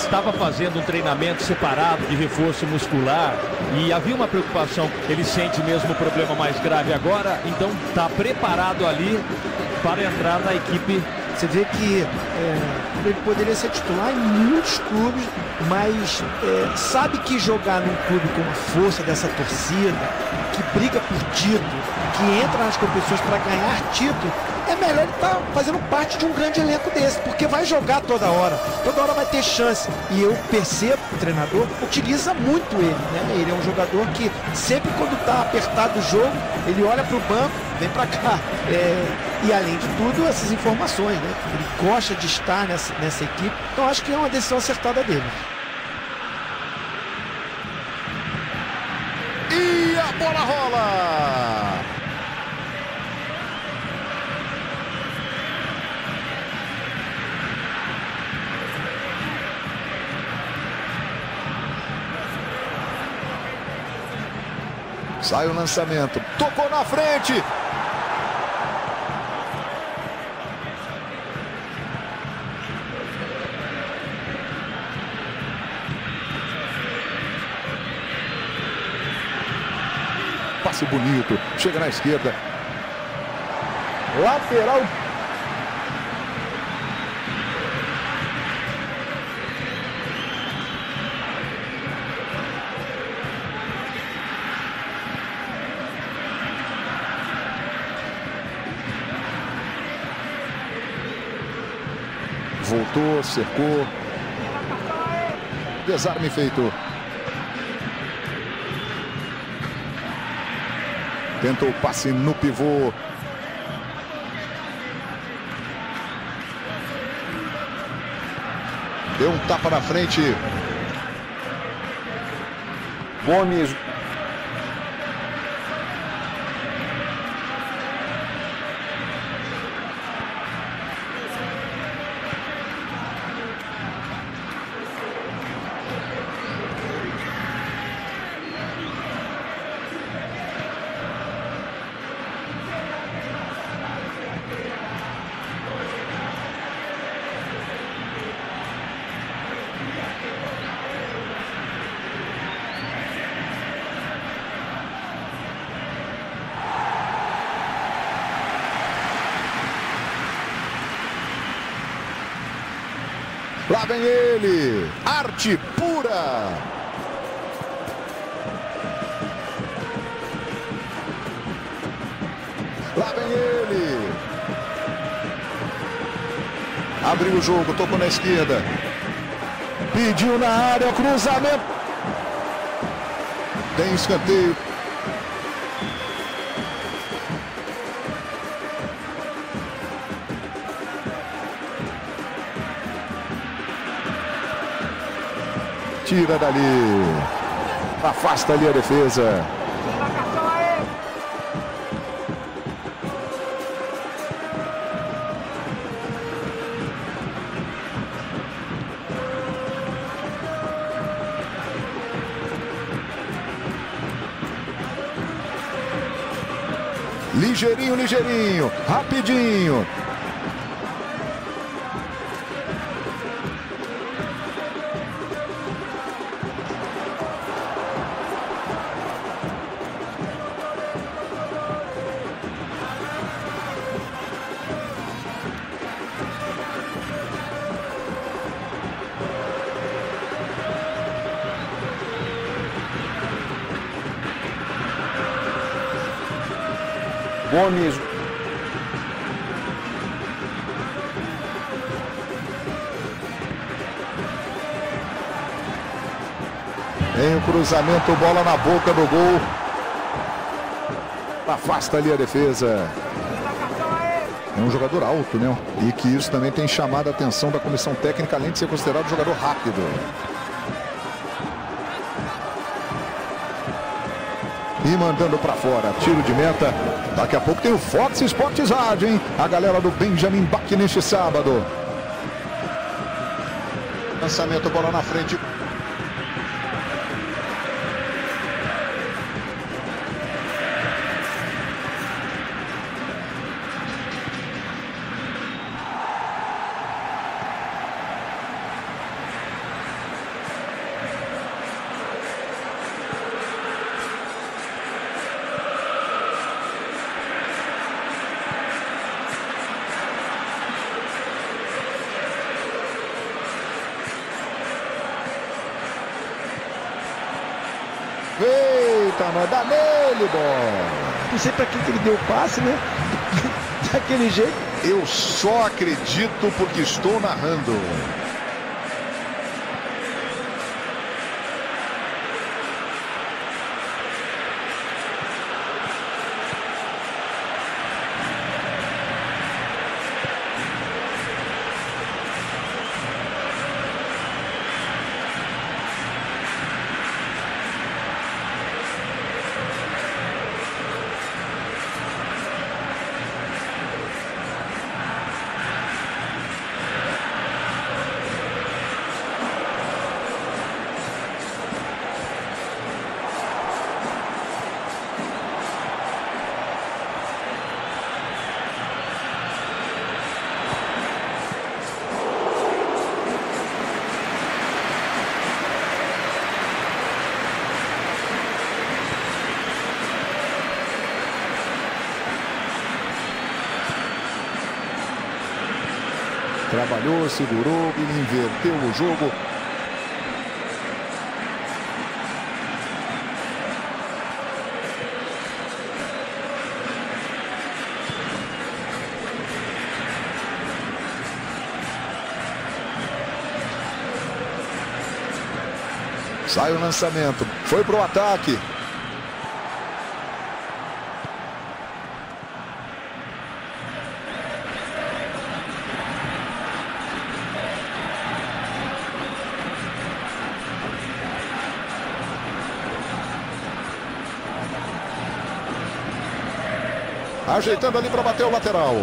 estava fazendo um treinamento separado de reforço muscular e havia uma preocupação, ele sente mesmo o problema mais grave agora, então está preparado ali para entrar na equipe. Você vê que ele poderia ser titular em muitos clubes, mas sabe que jogar num clube com a força dessa torcida, que briga por título, que entra nas competições para ganhar título, é melhor ele estar fazendo parte de um grande elenco desse, porque vai jogar toda hora vai ter chance. E eu percebo que o treinador utiliza muito ele, né? Ele é um jogador que sempre quando está apertado o jogo, ele olha para o banco, vem para cá. E além de tudo, essas informações, né? Ele gosta de estar nessa equipe, então acho que é uma decisão acertada dele. E a bola rola! Sai o lançamento, tocou na frente. Passe bonito, chega na esquerda. Lateral. Voltou, cercou. Desarme feito. Tentou o passe no pivô. Deu um tapa na frente. Gomes. Lá vem ele, arte pura. Lá vem ele. Abriu o jogo, tocou na esquerda. Pediu na área, cruzamento. Tem escanteio. Tira dali, afasta ali a defesa. Ligeirinho, ligeirinho, rapidinho. Gomes. Tem o cruzamento, bola na boca do gol. Afasta ali a defesa. É um jogador alto, né? E que isso também tem chamado a atenção da comissão técnica, além de ser considerado jogador rápido. E mandando para fora, tiro de meta. Daqui a pouco tem o Fox Sports Rádio, hein? A galera do Benjamin Bach neste sábado. Lançamento, bola na frente. Eita, nós dá nele, bola. Não sei pra que ele deu o passe, né? Daquele jeito. Eu só acredito porque estou narrando. Trabalhou, segurou, ele inverteu o jogo. Sai o lançamento, foi pro ataque. Ajeitando ali para bater o lateral.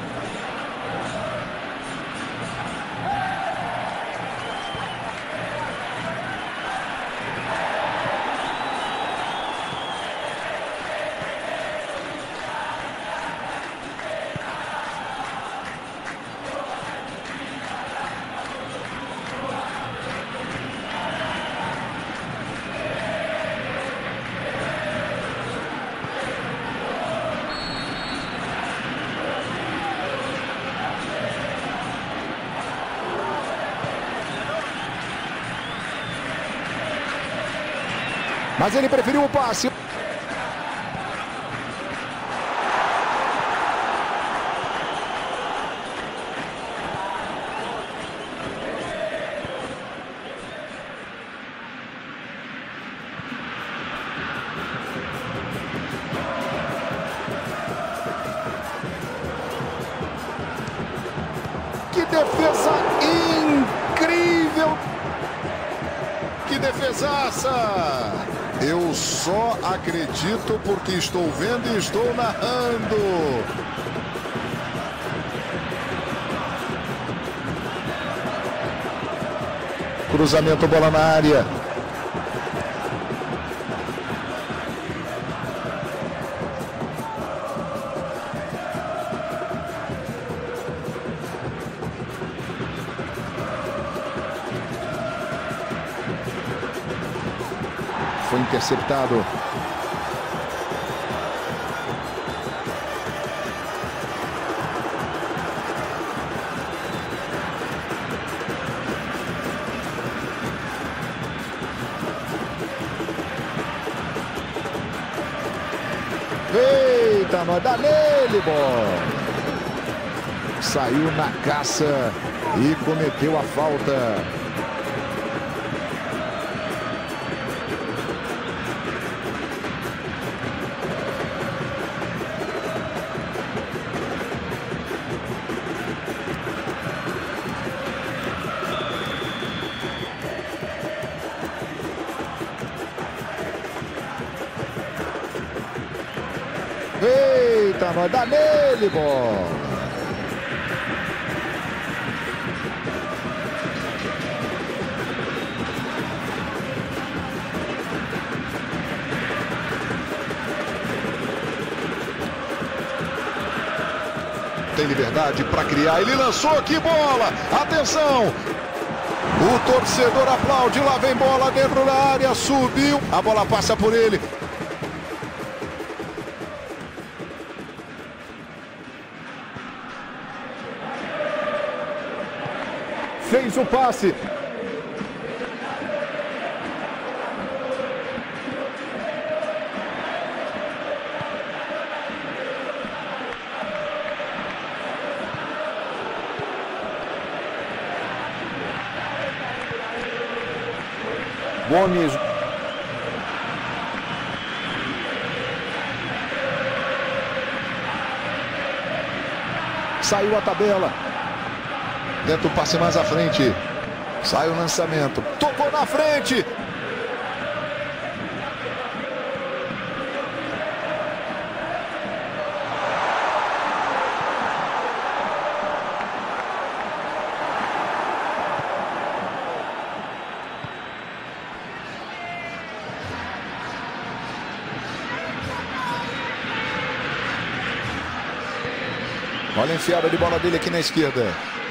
Mas ele preferiu o passe. Que defesa incrível! Que defesaça! Eu só acredito porque estou vendo e estou narrando. Cruzamento, bola na área. Foi interceptado. Eita, nós dá nele, bola. Saiu na caça e cometeu a falta. Eita, nós dá nele, bola. Tem liberdade para criar, ele lançou, que bola, atenção, o torcedor aplaude, lá vem bola dentro da área, subiu, a bola passa por ele. Fez o passe. Gomes. Saiu a tabela. Tenta o passe mais à frente. Sai o lançamento. Tocou na frente. Olha a enfiada de bola dele aqui na esquerda.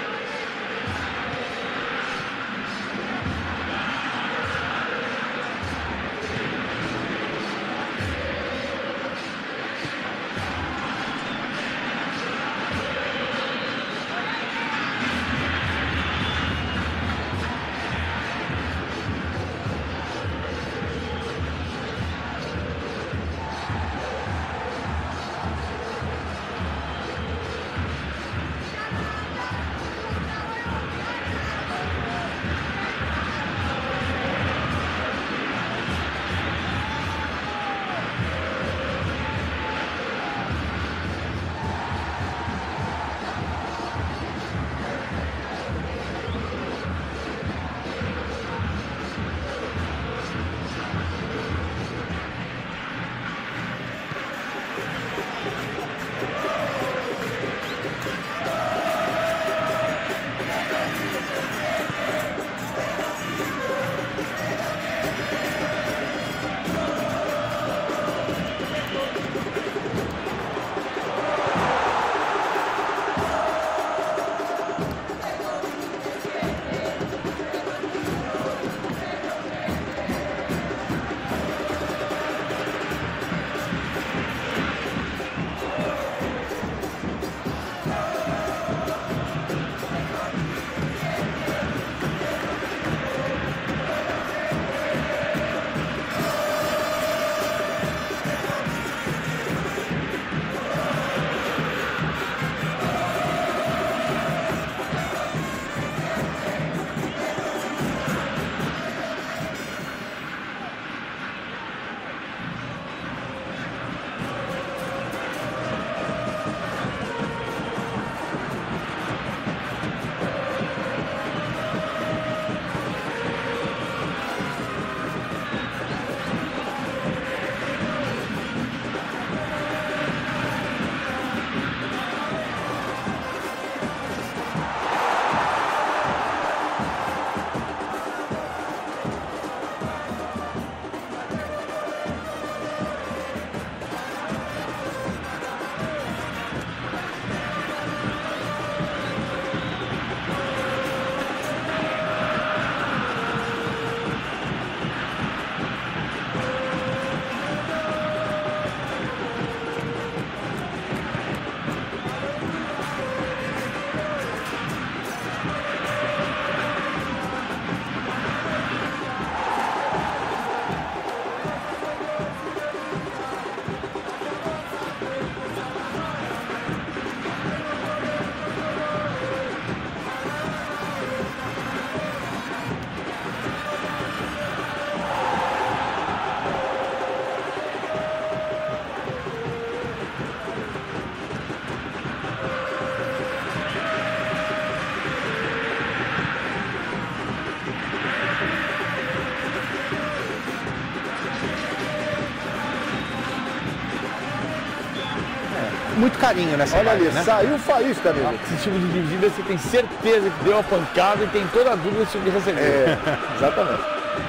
Muito carinho nessa Olha parte, ali, né? saiu faísca, amigo. Esse tipo de dividida você tem certeza que deu a pancada e tem toda a dúvida sobre receber. É, exatamente.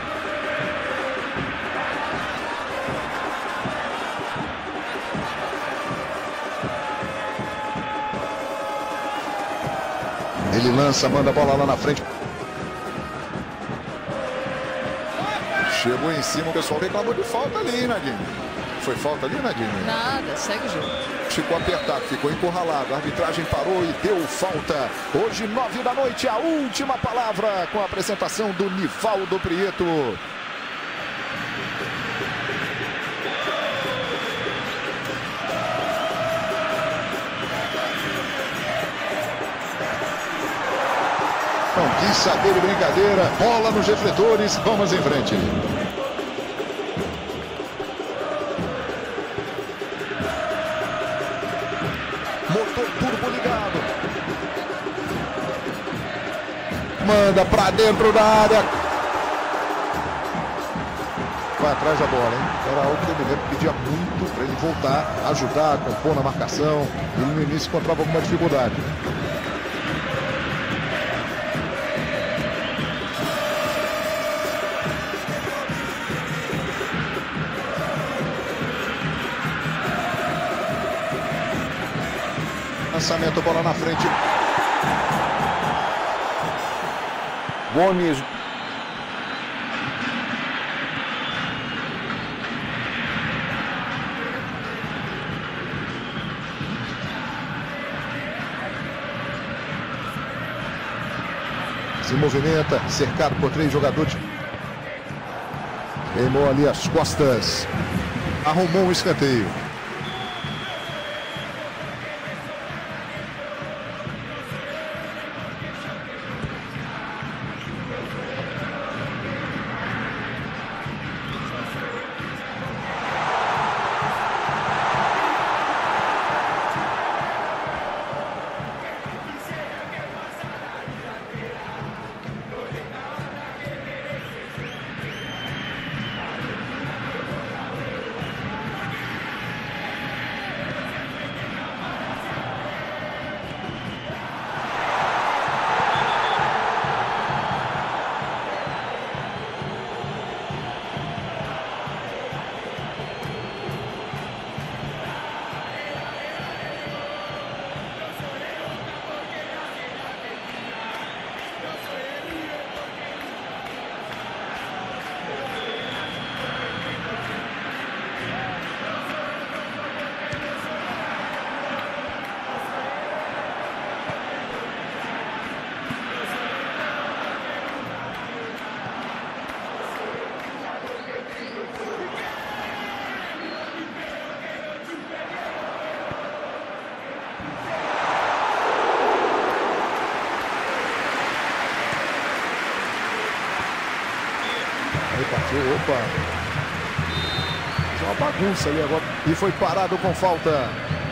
Ele lança, manda a bola lá na frente. Chegou em cima, o pessoal reclamou de falta ali, Nadine. Foi falta ali, Nadine? Nada, segue o jogo. Ficou apertado, ficou encurralado. A arbitragem parou e deu falta. Hoje, 9 da noite, a última palavra com a apresentação do Nivaldo Prieto. Então, quis saber de brincadeira. Bola nos refletores. Vamos em frente. Motor turbo ligado. Manda pra dentro da área. Vai atrás da bola, hein? Era algo que eu me lembro que pedia muito para ele voltar, ajudar, compor na marcação. Ele no início encontrava alguma dificuldade. Lançamento, bola na frente. Gomes. Se movimenta, cercado por 3 jogadores. Queimou ali as costas. Arrumou um escanteio. Aí partiu, opa. Uma bagunça ali agora. E foi parado com falta.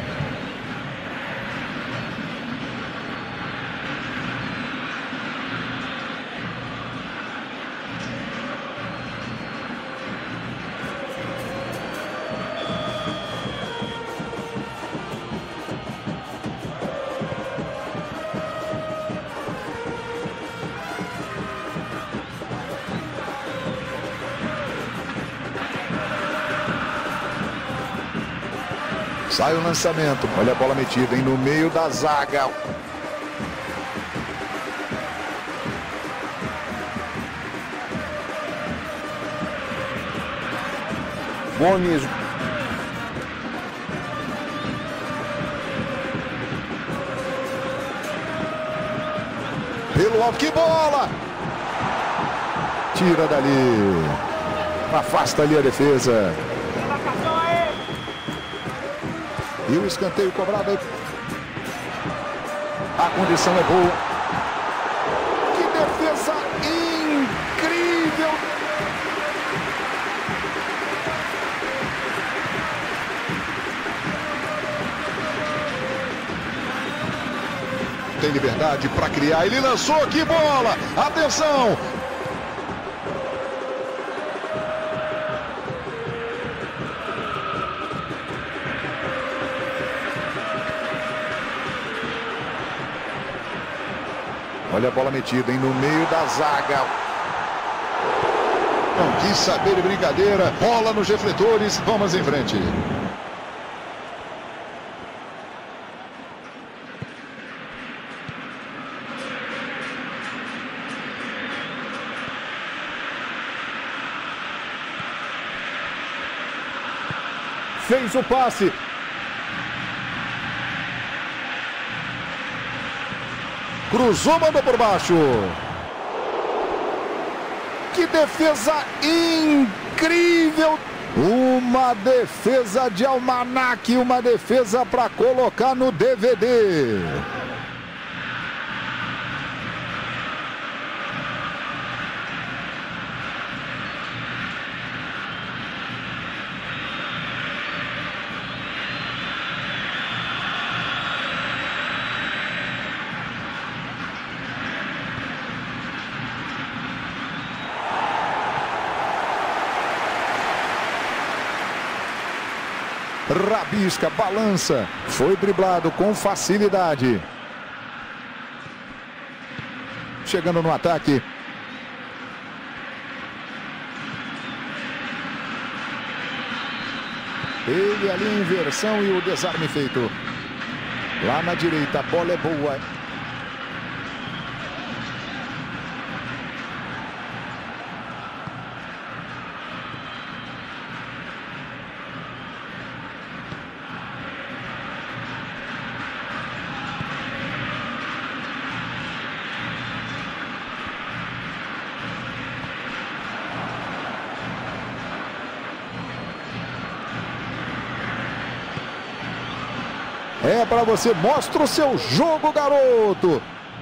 Sai o lançamento. Olha a bola metida, hein? No meio da zaga. Gomes. Pelo alto, que bola! Tira dali. Afasta ali a defesa. E o escanteio cobrado aí. A condição é boa. Que defesa incrível! Tem liberdade para criar. Ele lançou, que bola! Atenção! Olha a bola metida, hein? No meio da zaga. Não quis saber de brincadeira. Bola nos refletores. Vamos em frente. Fez o passe. Cruzou, mandou por baixo. Que defesa incrível. Uma defesa de almanaque, uma defesa para colocar no DVD. rabisca, balança. Foi driblado com facilidade. Chegando no ataque. Ele ali em inversão e o desarme feito. Lá na direita, a bola é boa. É para você, mostra o seu jogo, garoto.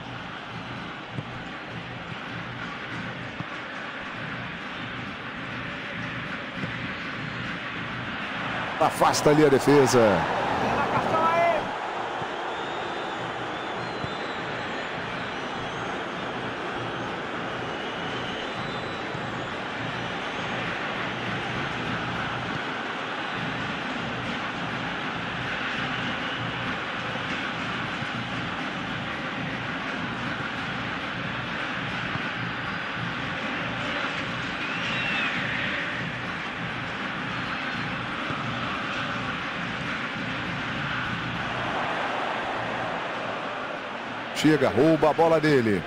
Afasta ali a defesa. Chega, rouba a bola dele.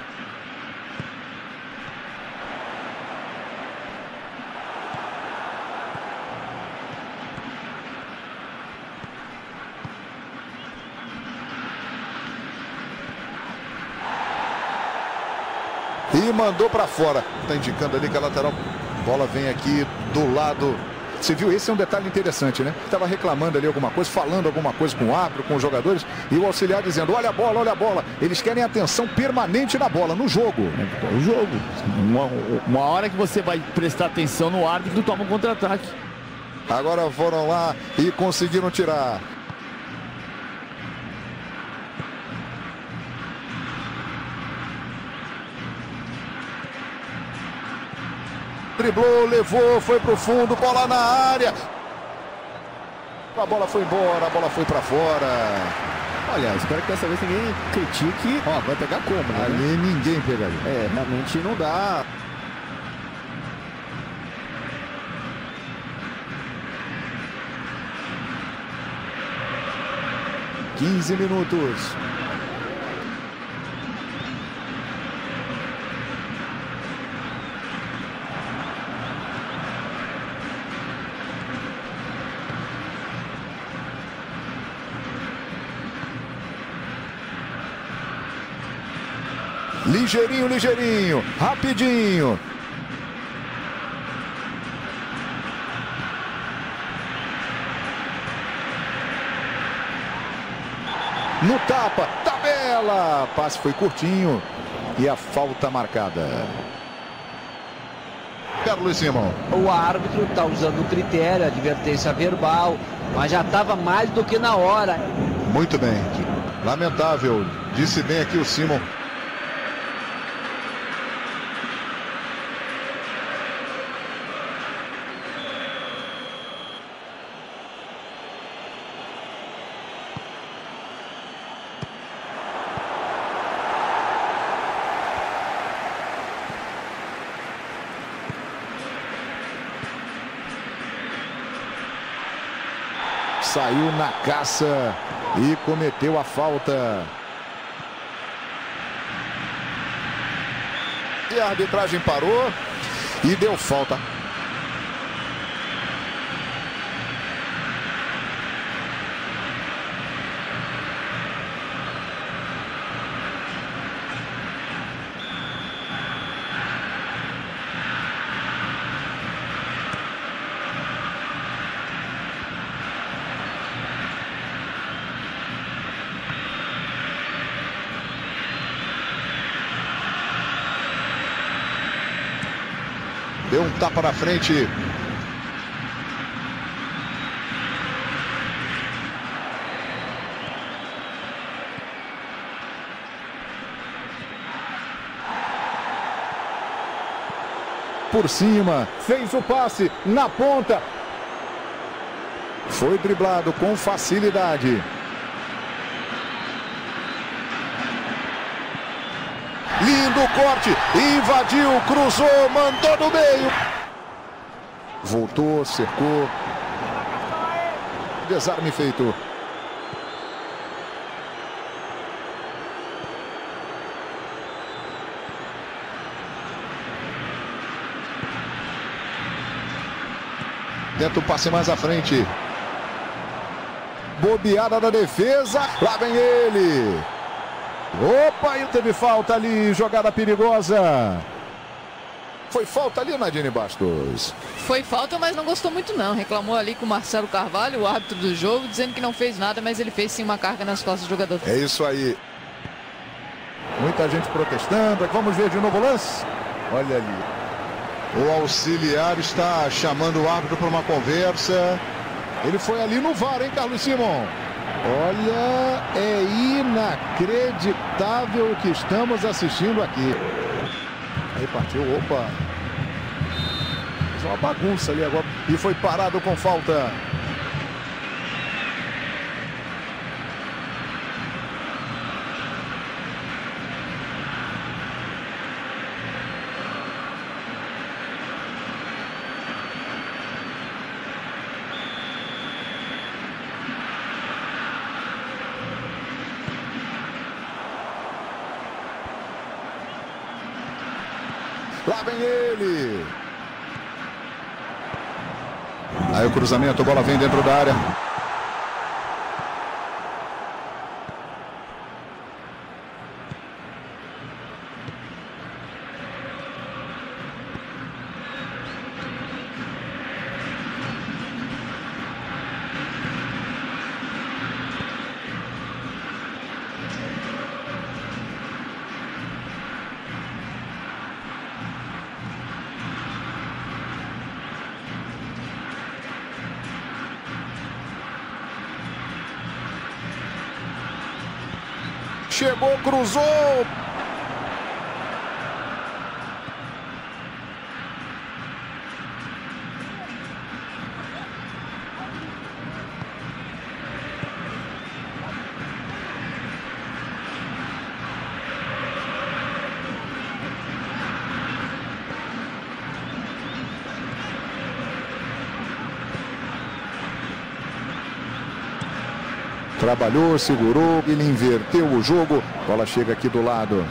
E mandou para fora. Tá indicando ali que a lateral. Bola vem aqui do lado. Você viu? Esse é um detalhe interessante, né? Estava reclamando ali alguma coisa, falando alguma coisa com o árbitro, com os jogadores, e o auxiliar dizendo, olha a bola, olha a bola. Eles querem atenção permanente na bola, no jogo. É o jogo. Uma hora que você vai prestar atenção no árbitro, toma um contra-ataque. Agora foram lá e conseguiram tirar. Driblou, levou, foi pro fundo, bola na área. A bola foi embora, a bola foi pra fora. Olha, espero que dessa vez ninguém critique. Ó, vai pegar como, né? Ali ninguém pegaria. É, realmente não dá. $15 minutos. Ligeirinho, ligeirinho, rapidinho. No tapa, tabela. Passe foi curtinho e a falta marcada. Carlos Simão. O árbitro está usando o critério, a advertência verbal, mas já estava mais do que na hora. Muito bem. Lamentável. Disse bem aqui o Simão. Saiu na caça e cometeu a falta. E a arbitragem parou e deu falta. Deu um tapa na frente. Por cima, fez o passe na ponta. Foi driblado com facilidade. Lindo corte, invadiu, cruzou, mandou no meio. Voltou, cercou. Desarme feito. Tenta o passe mais à frente. Bobeada da defesa. Lá vem ele. Opa, e teve falta ali. Jogada perigosa. Foi falta ali, Nadine Bastos? Foi falta, mas não gostou muito não. Reclamou ali com o Marcelo Carvalho, o árbitro do jogo, dizendo que não fez nada, mas ele fez sim uma carga nas costas do jogador. É isso aí. Muita gente protestando. Vamos ver de novo o lance. Olha ali. O auxiliar está chamando o árbitro para uma conversa. Ele foi ali no VAR, hein, Carlos Simon? Olha, é inacreditável o que estamos assistindo aqui. Aí partiu, opa. Fez uma bagunça ali agora. E foi parado com falta. Lá vem ele. Aí o cruzamento, a bola vem dentro da área. Chegou, cruzou. Trabalhou, segurou, ele inverteu o jogo. A bola chega aqui do lado.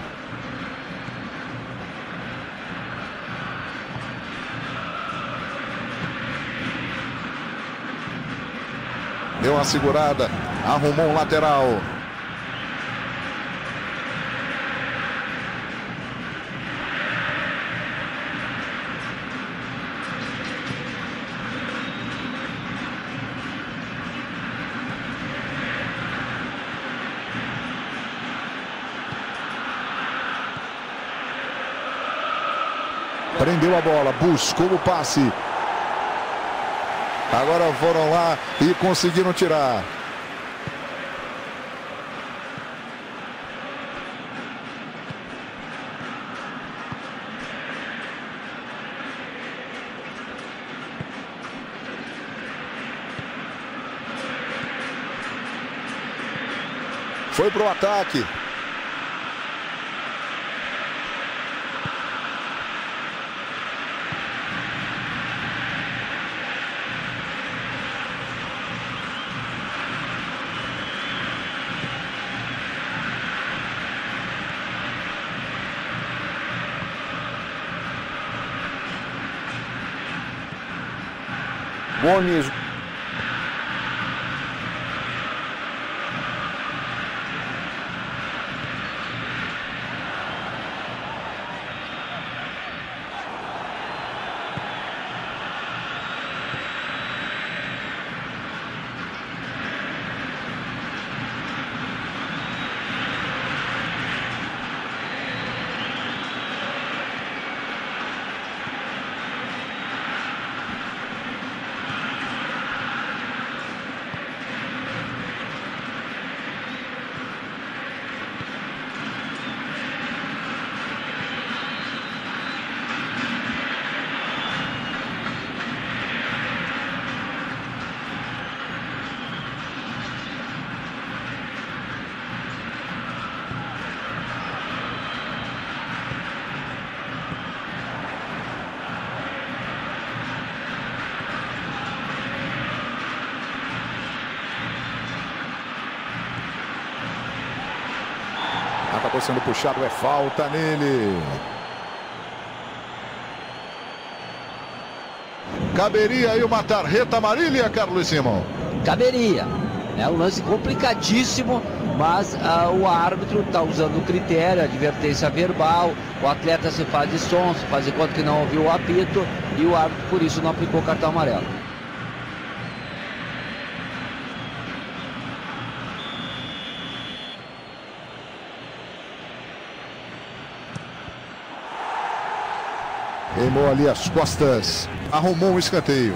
Deu uma segurada, arrumou um lateral. Prendeu a bola, buscou o passe. Agora foram lá e conseguiram tirar. Foi pro ataque. Gomes. acabou sendo puxado, é falta nele. Caberia aí uma tarjeta amarela, Carlos Simão? Caberia. É um lance complicadíssimo, mas o árbitro está usando o critério, a advertência verbal, o atleta se faz de som, se faz de conta que não ouviu o apito, e o árbitro por isso não aplicou o cartão amarelo. Queimou ali as costas, arrumou um escanteio.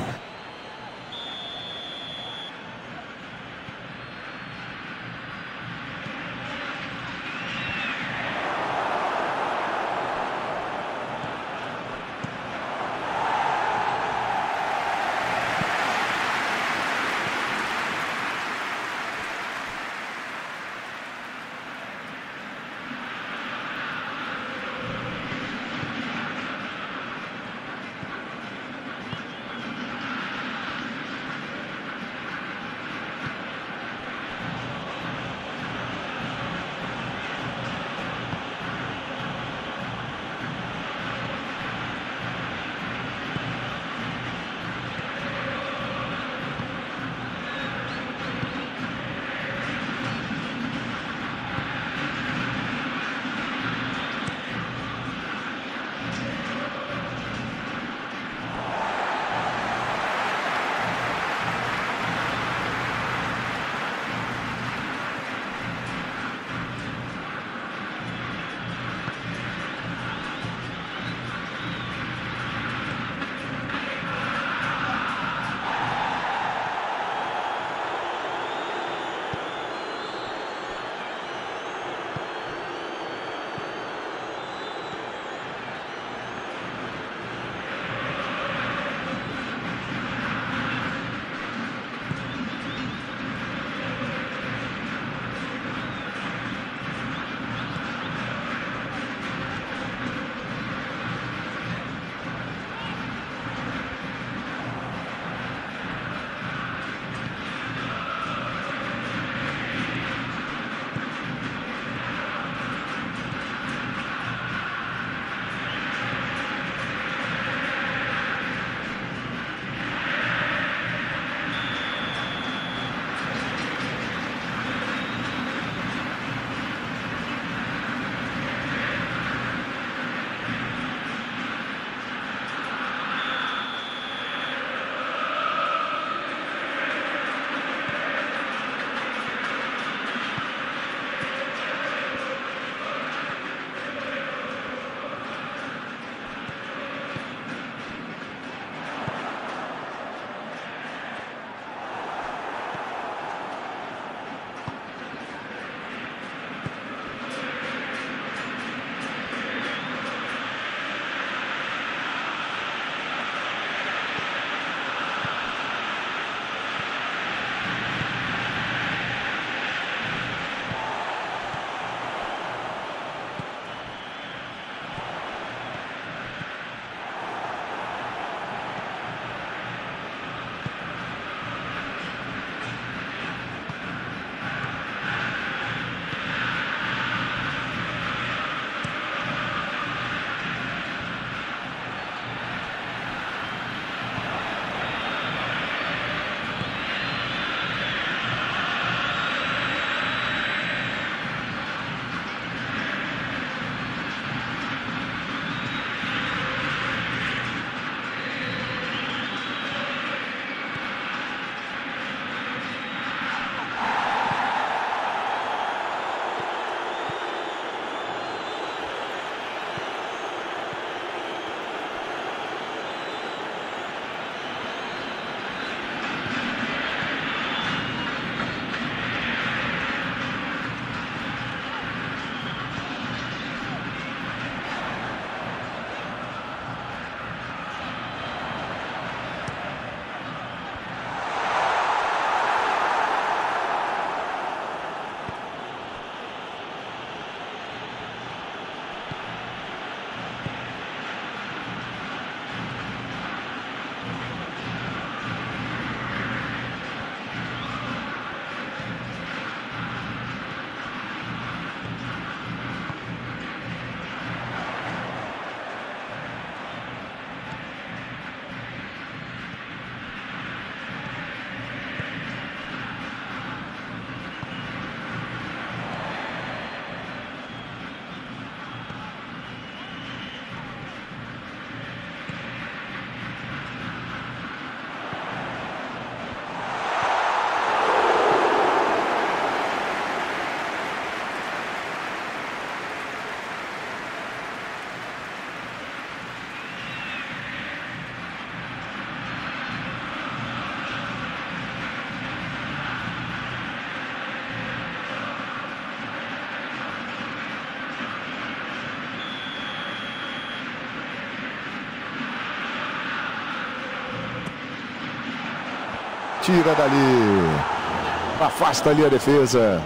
tira dali. Afasta ali a defesa.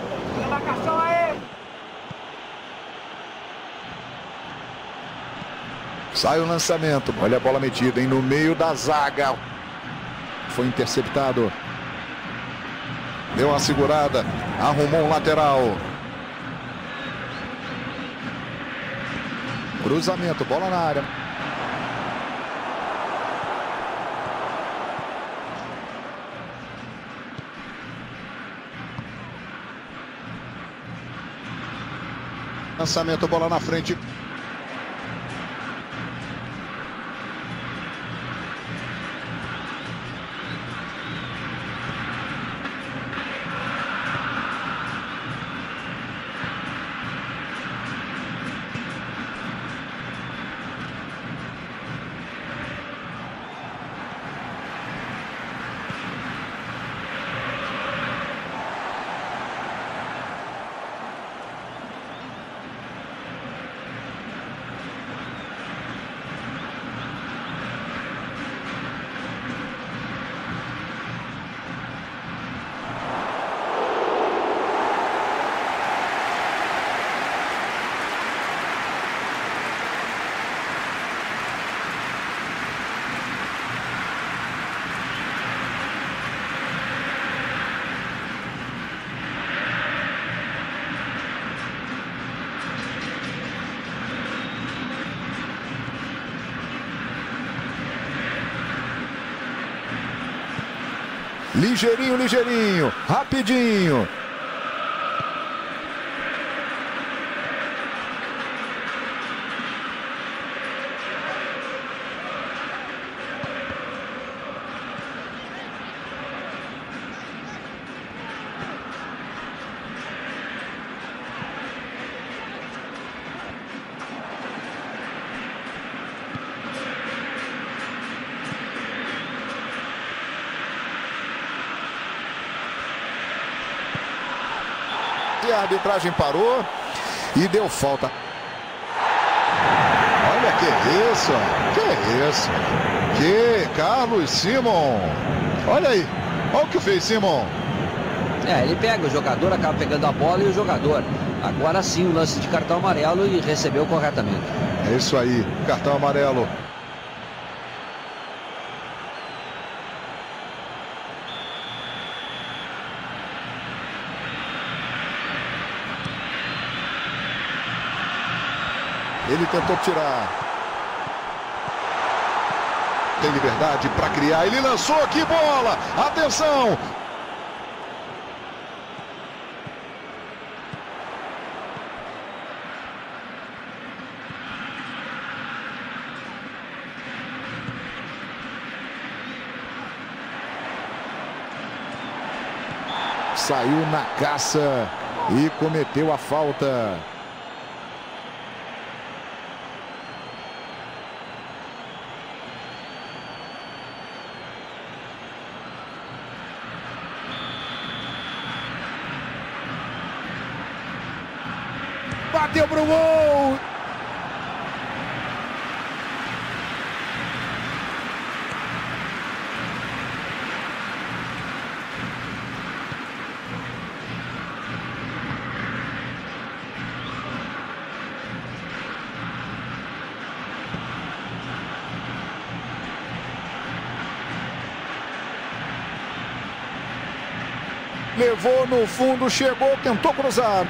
Sai o lançamento. Olha a bola metida, hein? No meio da zaga. Foi interceptado. Deu uma segurada. Arrumou um lateral. Cruzamento, bola na área. Lançamento, bola na frente. Ligeirinho, ligeirinho, rapidinho. A arbitragem parou e deu falta. Olha que isso, que Carlos Simon. Olha aí, olha o que fez Simon. Ele pega o jogador, acaba pegando a bola e o jogador. Agora sim o lance de cartão amarelo e recebeu corretamente. É isso aí, cartão amarelo. Ele tentou tirar. Tem liberdade para criar. Ele lançou, que bola! Atenção! Saiu na caça e cometeu a falta. Bateu pro gol! Levou no fundo, chegou, tentou cruzar.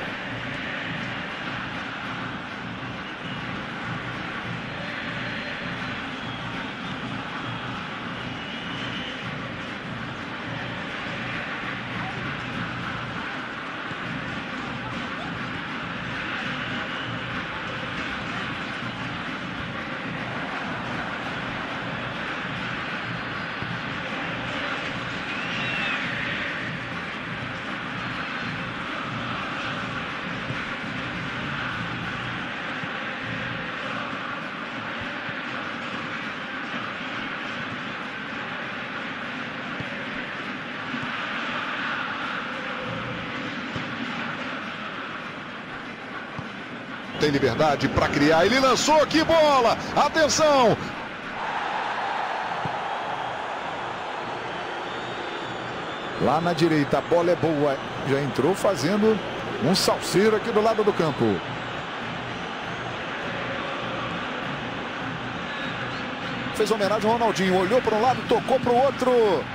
Tem liberdade para criar. Ele lançou, que bola! Atenção! Lá na direita, a bola é boa. Já entrou fazendo um salseiro aqui do lado do campo. Fez homenagem ao Ronaldinho. Olhou para um lado, tocou para o outro.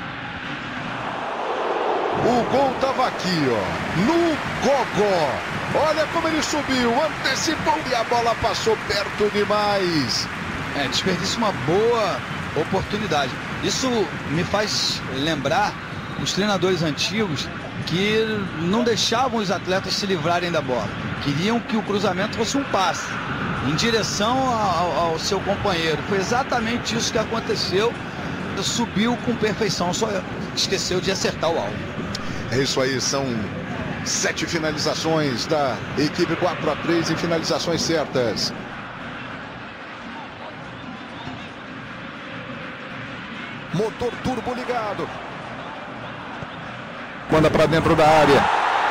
O gol estava aqui, ó, no gogó. Olha como ele subiu, antecipou e a bola passou perto demais. Desperdiça uma boa oportunidade. Isso me faz lembrar os treinadores antigos que não deixavam os atletas se livrarem da bola. Queriam que o cruzamento fosse um passe em direção ao seu companheiro. Foi exatamente isso que aconteceu. Subiu com perfeição, só esqueceu de acertar o alvo. É isso aí, são 7 finalizações da equipe 4-3 em finalizações certas. Motor turbo ligado. Manda para dentro da área.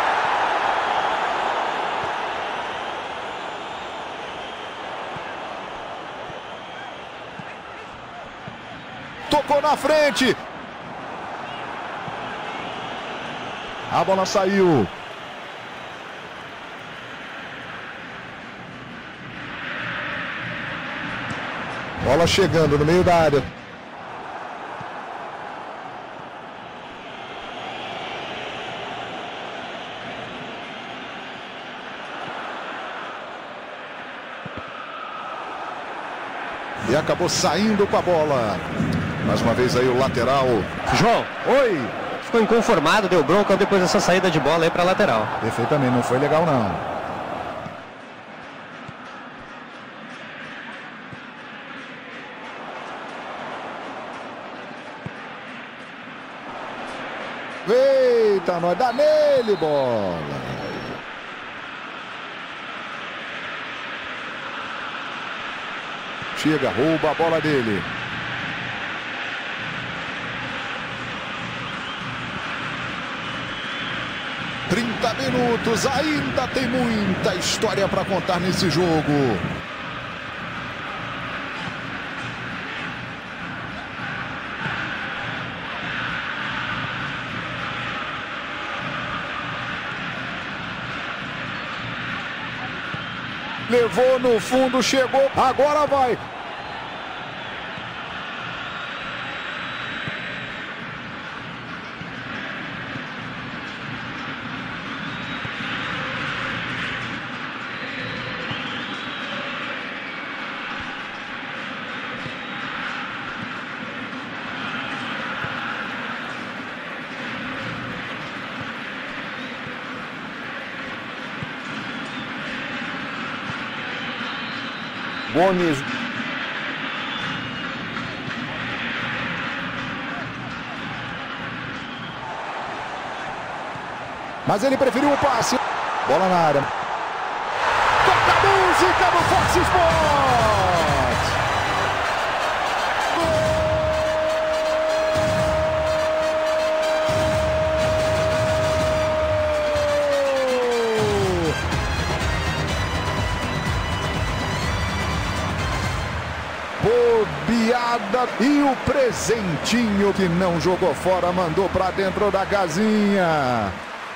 Tocou na frente. A bola saiu. Bola chegando no meio da área. E acabou saindo com a bola. Mais uma vez aí o lateral. João. Oi. Ficou inconformado, deu bronca depois dessa saída de bola aí para lateral. Perfeitamente, não foi legal não. Eita, nós dá nele, bola. Chega, rouba a bola dele. Minutos, ainda tem muita história para contar nesse jogo. Levou no fundo, chegou, agora vai. Gomes. Mas ele preferiu o passe. Bola na área. Toca a música do Fox Sports. Bobeada e o presentinho que não jogou fora, mandou para dentro da casinha.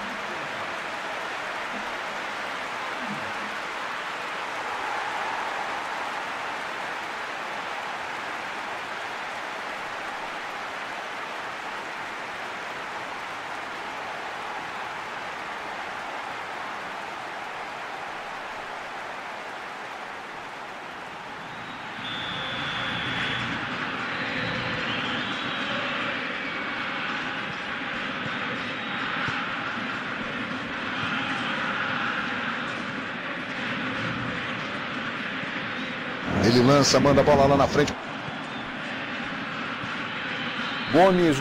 Ele lança, manda a bola lá na frente. Gomes.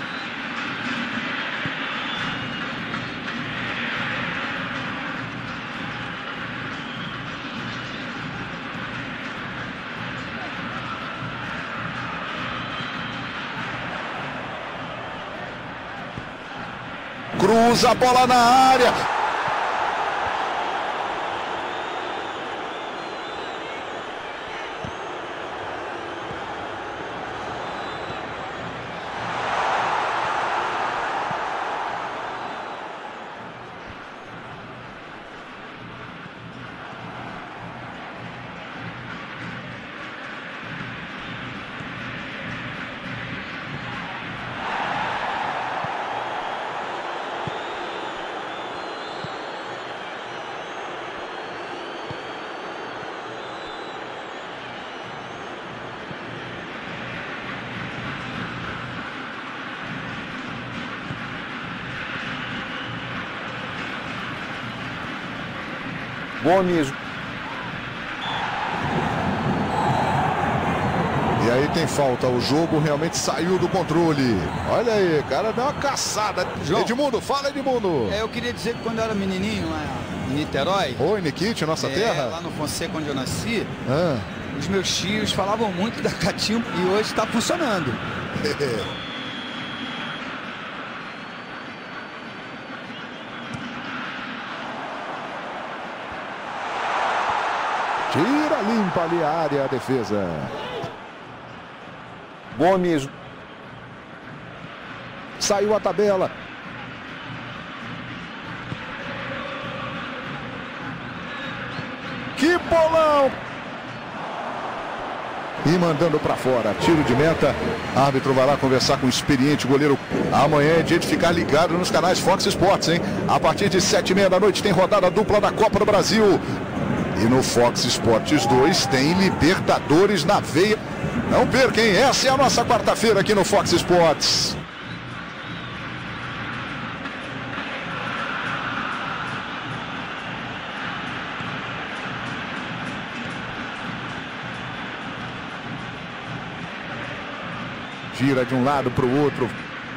Cruza a bola na área. Gomes. E aí tem falta, o jogo realmente saiu do controle. Olha aí, cara, deu uma caçada. João, Edmundo, fala, Edmundo. Eu queria dizer que quando eu era menininho lá em Niterói, Oi, Nikit, nossa terra. lá no Fonseca, onde eu nasci, Ah. os meus tios falavam muito da Catimbo e hoje está funcionando. Tira, limpa ali a área, a defesa. Gomes. Saiu a tabela. Que bolão! E mandando para fora, tiro de meta. Árbitro vai lá conversar com o experiente goleiro. Amanhã é dia de ficar ligado nos canais Fox Sports, hein? A partir de 7h30 da noite tem rodada dupla da Copa do Brasil. E no Fox Sports 2 tem Libertadores na veia. Não perca, hein? Essa é a nossa quarta-feira aqui no Fox Sports. Gira de um lado para o outro.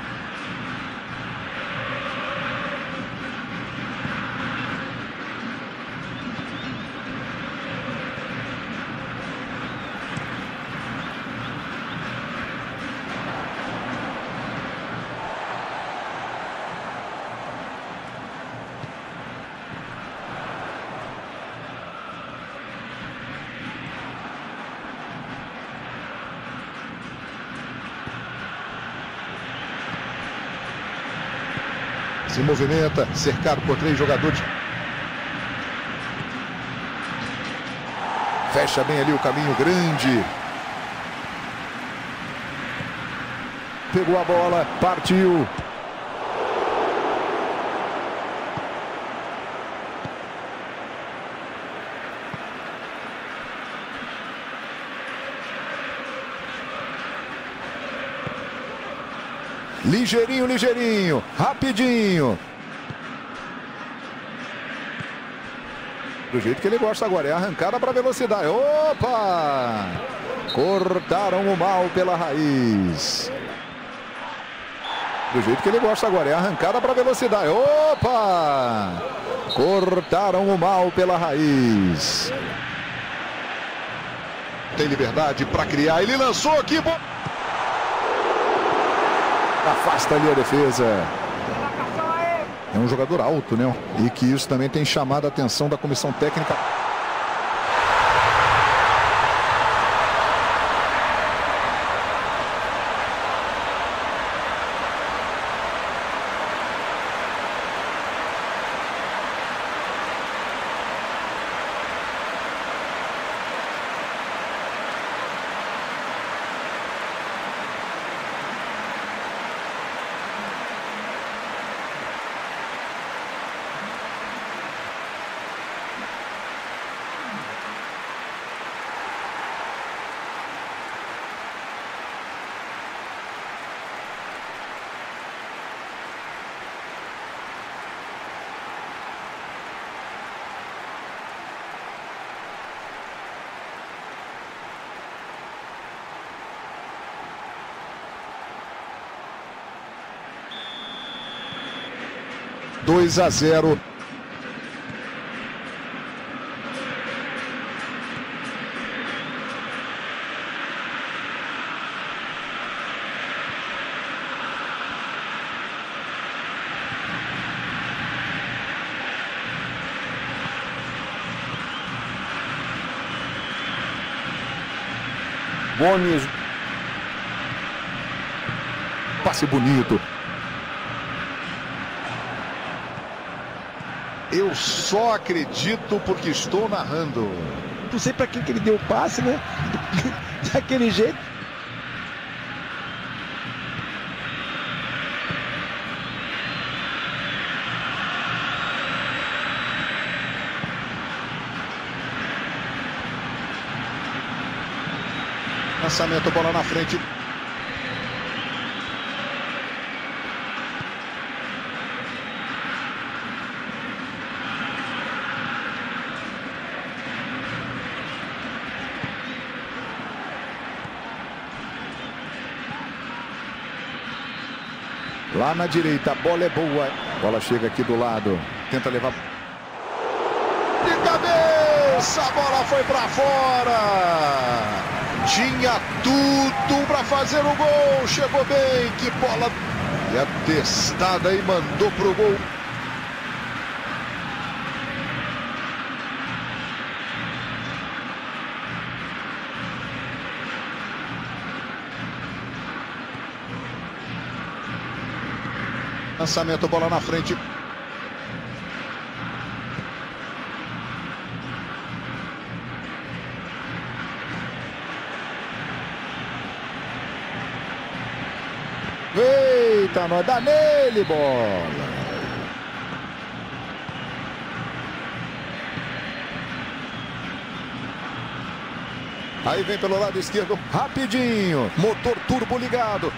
Se movimenta, cercado por 3 jogadores. Fecha bem ali o caminho grande. Pegou a bola, partiu. Ligeirinho, ligeirinho, rapidinho. Do jeito que ele gosta agora, é arrancada para velocidade. Opa! Cortaram o mal pela raiz. Do jeito que ele gosta agora, é arrancada para velocidade. Opa! Cortaram o mal pela raiz. Tem liberdade para criar, ele lançou aqui. Afasta ali a defesa. É um jogador alto, né? E que isso também tem chamado a atenção da comissão técnica. Dois a 0. Gomes. Passe bonito. Eu só acredito porque estou narrando. Não sei para quem que ele deu o passe, né? Daquele jeito. Lançamento, bola na frente. Lá na direita, a bola é boa. Bola chega aqui do lado. Tenta levar. De cabeça, a bola foi para fora. Tinha tudo para fazer o gol. Chegou bem. Que bola. E a testada e mandou pro gol. Lançamento, bola na frente. Eita, nós dá nele, bola. Aí vem pelo lado esquerdo, rapidinho. Motor turbo ligado.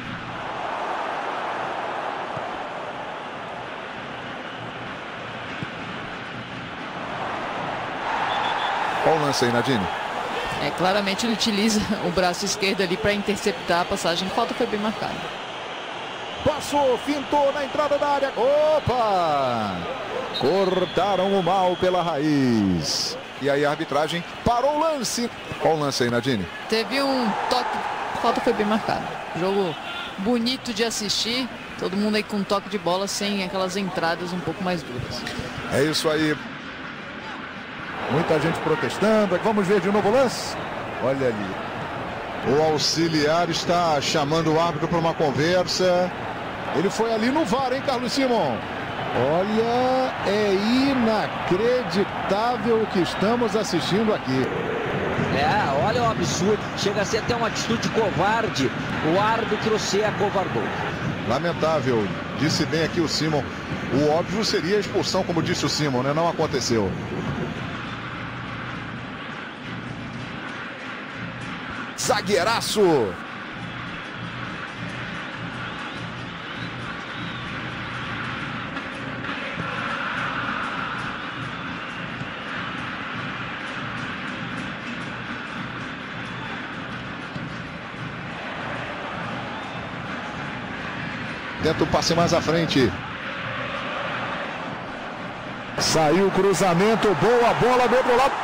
Olha o lance aí, Nadine. Claramente ele utiliza o braço esquerdo ali para interceptar a passagem. A falta foi bem marcada. Passou, fintou na entrada da área. Opa! Cortaram o mal pela raiz. E aí a arbitragem parou o lance. Olha o lance aí, Nadine. Teve um toque. A falta foi bem marcada. Jogo bonito de assistir. Todo mundo aí com toque de bola sem aquelas entradas um pouco mais duras. É isso aí. Muita gente protestando. Vamos ver de novo o lance. Olha ali. O auxiliar está chamando o árbitro para uma conversa. Ele foi ali no VAR, hein, Carlos Simon? Olha, é inacreditável o que estamos assistindo aqui. Olha o absurdo. Chega a ser até uma atitude covarde. O árbitro se acovardou. Lamentável. Disse bem aqui o Simon. O óbvio seria a expulsão, como disse o Simon, né? Não aconteceu. Zagueiraço. Tenta o passe mais à frente. Saiu o cruzamento, boa bola do outro lado.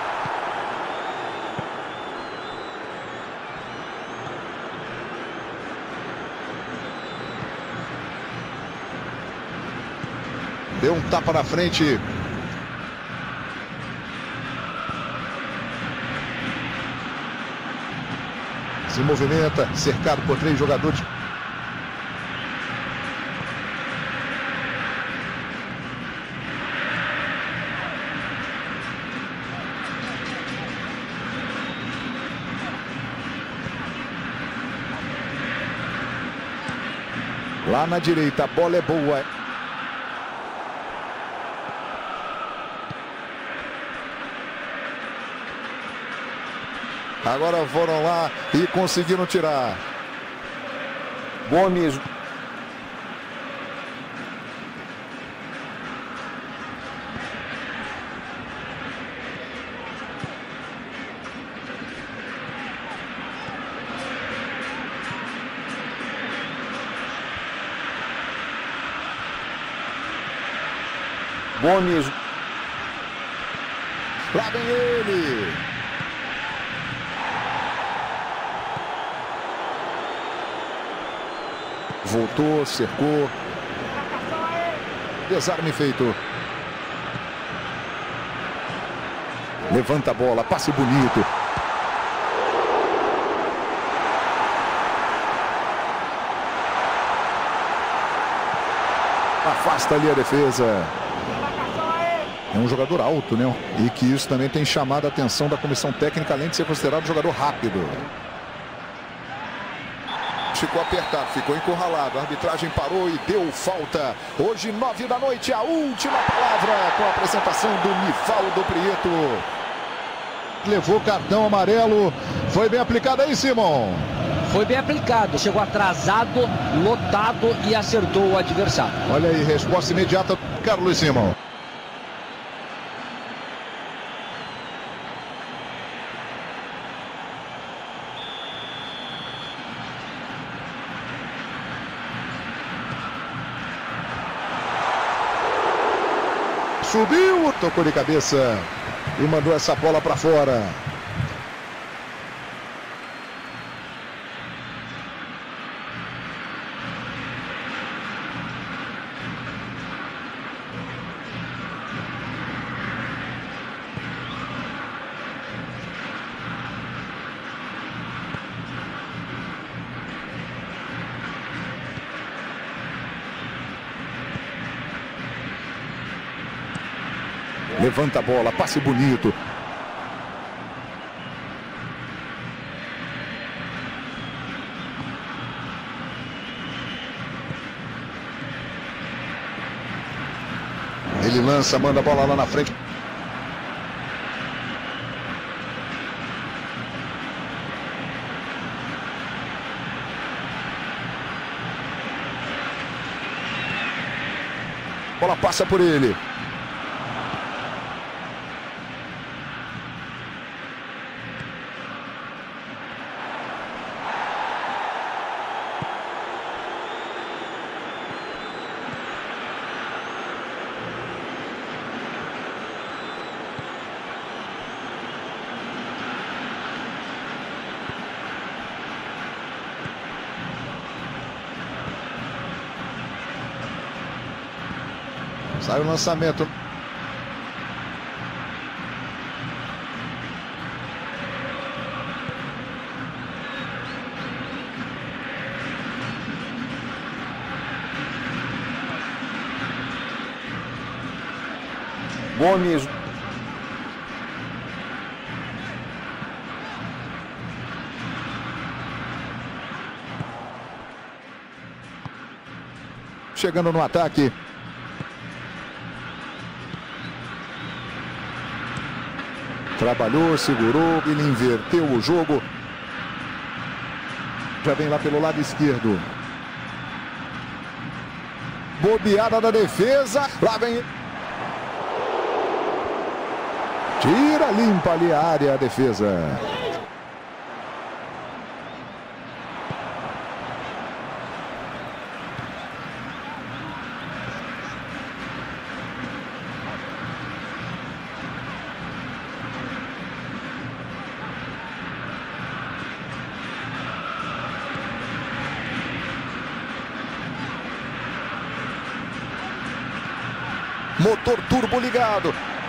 Deu um tapa na frente. Se movimenta, cercado por 3 jogadores. Lá na direita, a bola é boa. Agora foram lá e conseguiram tirar. Gomes. Gomes. Lá vem ele. Voltou, cercou. Desarme feito. Levanta a bola, passe bonito. Afasta ali a defesa. É um jogador alto, né? E que isso também tem chamado a atenção da comissão técnica, além de ser considerado um jogador rápido. Ficou apertado, ficou encurralado. A arbitragem parou e deu falta. Hoje, 9 da noite, a última palavra com a apresentação do Nivaldo Prieto. Levou cartão amarelo. Foi bem aplicado aí, Simon. Foi bem aplicado. Chegou atrasado, lotado e acertou o adversário. Olha aí, resposta imediata, Carlos Simon. subiu, tocou de cabeça e mandou essa bola para fora. Levanta a bola, passe bonito. Ele lança, manda a bola lá na frente. A bola passa por ele. Sai o lançamento. Gomes. Chegando no ataque. Trabalhou, segurou, ele inverteu o jogo. Já vem lá pelo lado esquerdo. Bobeada da defesa. Lá vem. Tira, limpa ali a área, a defesa. Motor turbo ligado.